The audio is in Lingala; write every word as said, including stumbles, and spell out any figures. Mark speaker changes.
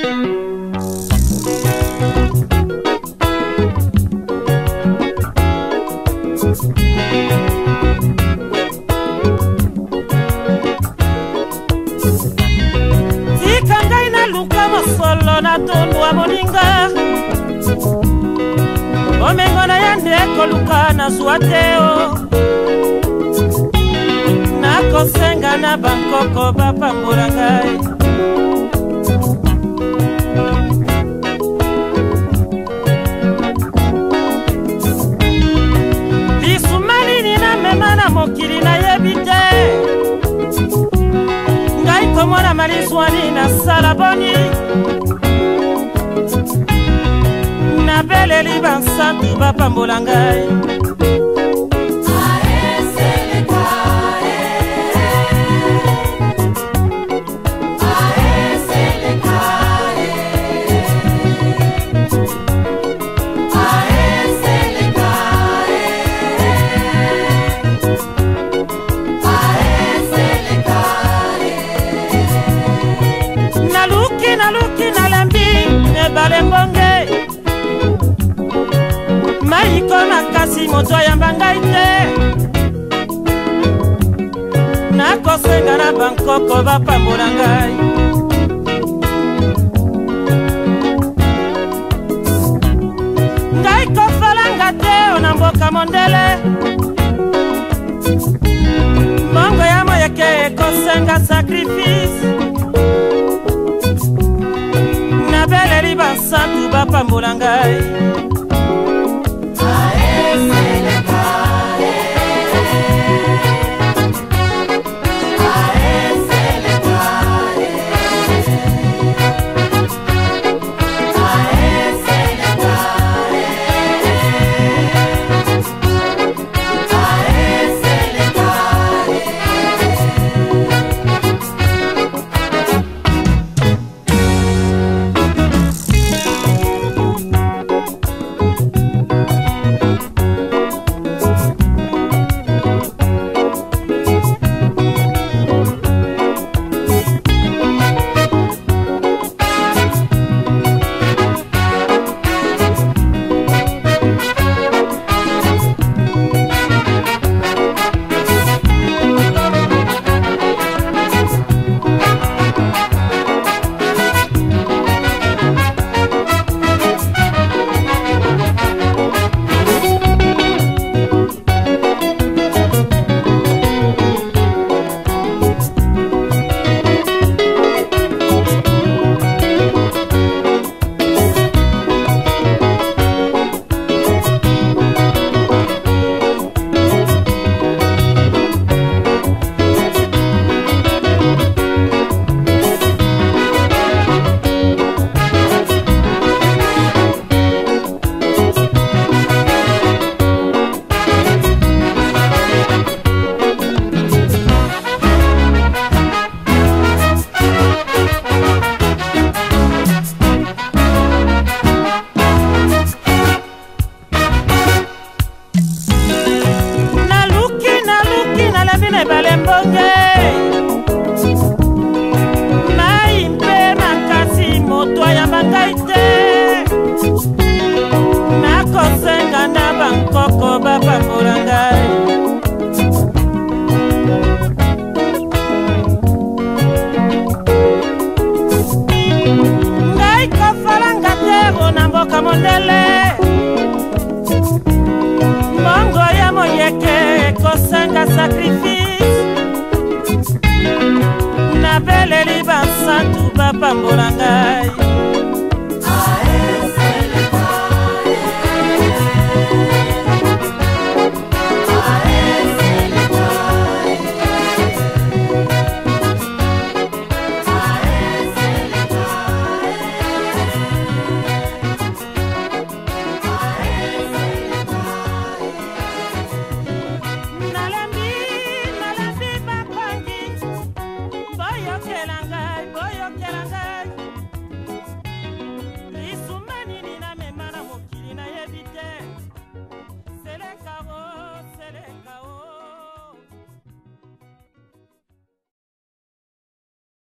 Speaker 1: Tika ngai na luka mosolo na tondwa moninga Omengo na yande koluka na swateo Nakosenga na bankoko bapambola ngai mokili na yebite ngai komona maliswani na salaboni na beleli bansantu bapambola ngai Balembonge Maiko makasi moto yamba ngai te Nakosenga na bankoko bapambola ngai Ngai kofalanga te ona mboka mondele Mongo ya moyeke kosenga sacrifice Beleli bansantu bapambola ngai Mongo ya moyeke kosenga sacrifice